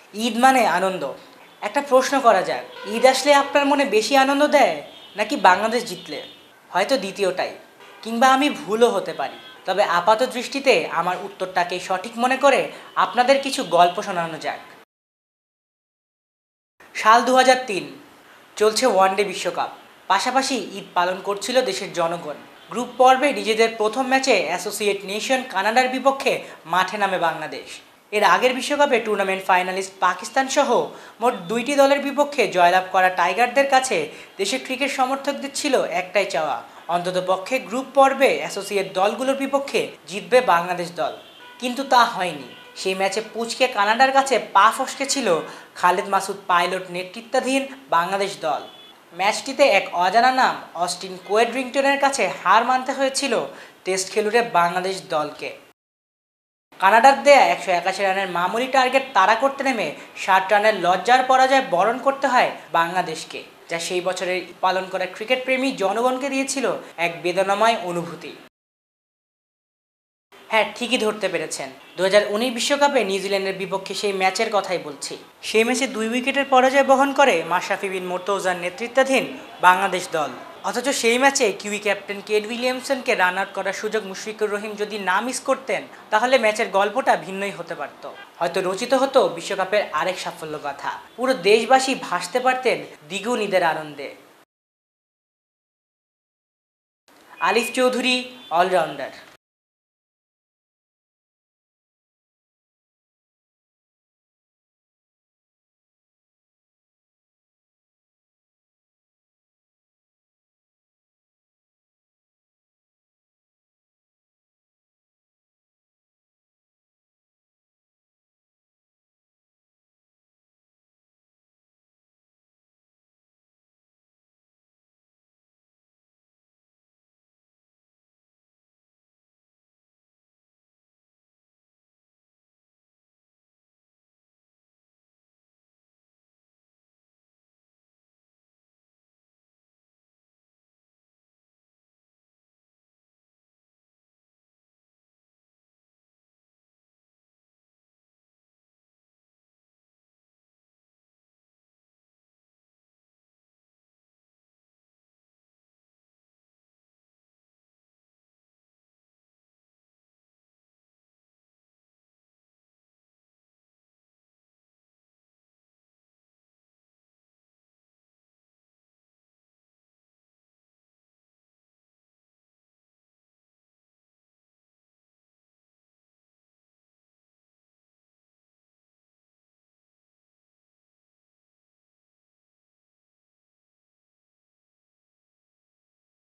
ঈদ মানে আনন্দ। একটা প্রশ্ন করা যাক, ঈদ আসলে আপনার মনে বেশি আনন্দ দেয় নাকি বাংলাদেশ জিতলে? হয়তো দ্বিতীয়টাই, কিংবা আমি ভুলও হতে পারি। তবে আপাত দৃষ্টিতে আমার উত্তরটাকে সঠিক মনে করে আপনাদের কিছু গল্প শোনানো যাক। সাল ২০০৩, চলছে ওয়ানডে বিশ্বকাপ। পাশাপাশি ঈদ পালন করছিল দেশের জনগণ। গ্রুপ পর্বে নিজেদের প্রথম ম্যাচে অ্যাসোসিয়েট নেশন কানাডার বিপক্ষে মাঠে নামে বাংলাদেশ। এর আগের বিশ্বকাপে টুর্নামেন্ট ফাইনালিস্ট পাকিস্তান সহ মোট ২টি দলের বিপক্ষে জয়লাভ করা টাইগারদের কাছে দেশের ক্রিকেট সমর্থকদের ছিল একটাই চাওয়া, অন্ততপক্ষে গ্রুপ পর্বে অ্যাসোসিয়েট দলগুলোর বিপক্ষে জিতবে বাংলাদেশ দল। কিন্তু তা হয়নি। সেই ম্যাচে পুচকে কানাডার কাছে পা ফসকে ছিল খালেদ মাসুদ পাইলট নেতৃত্বাধীন বাংলাদেশ দল। ম্যাচটিতে এক অজানা নাম অস্টিন কোয়েডরিংটনের কাছে হার মানতে হয়েছিল টেস্ট খেলুড়ে বাংলাদেশ দলকে। কানাডার দেয়া ১৮১ রানের মামুলি টার্গেট তাড়া করতে নেমে ৬০ রানের লজ্জার পরাজয় বরণ করতে হয় বাংলাদেশকে, যা সেই বছরের পালন করা ক্রিকেট প্রেমী জনগণকে দিয়েছিল এক বেদনাময় অনুভূতি। হ্যাঁ, ঠিকই ধরতে পেরেছেন, ২০১৯ বিশ্বকাপে নিউজিল্যান্ডের বিপক্ষে সেই ম্যাচের কথাই বলছি। সেই ম্যাচে ২ উইকেটের পরাজয় বহন করে মাশরাফি বিন মুর্তজার নেতৃত্বাধীন বাংলাদেশ দল। অথচ সেই ম্যাচে কিউই ক্যাপ্টেন কেট উইলিয়ামসনকে রান আউট করার সুযোগ মুশফিকুর রহিম যদি না মিস করতেন, তাহলে ম্যাচের গল্পটা ভিন্নই হতে পারত। হয়তো রচিত হতো বিশ্বকাপের আরেক সাফল্য গাথা। পুরো দেশবাসী ভাসতে পারতেন দ্বিগুণ ঈদের আনন্দে। আলিফ চৌধুরী, অলরাউন্ডার।